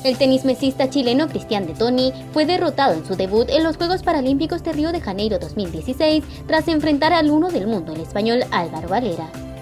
El tenis mesista chileno Cristian de Toni fue derrotado en su debut en los Juegos Paralímpicos de Río de Janeiro 2016 tras enfrentar al uno del mundo, el español Álvaro Valera.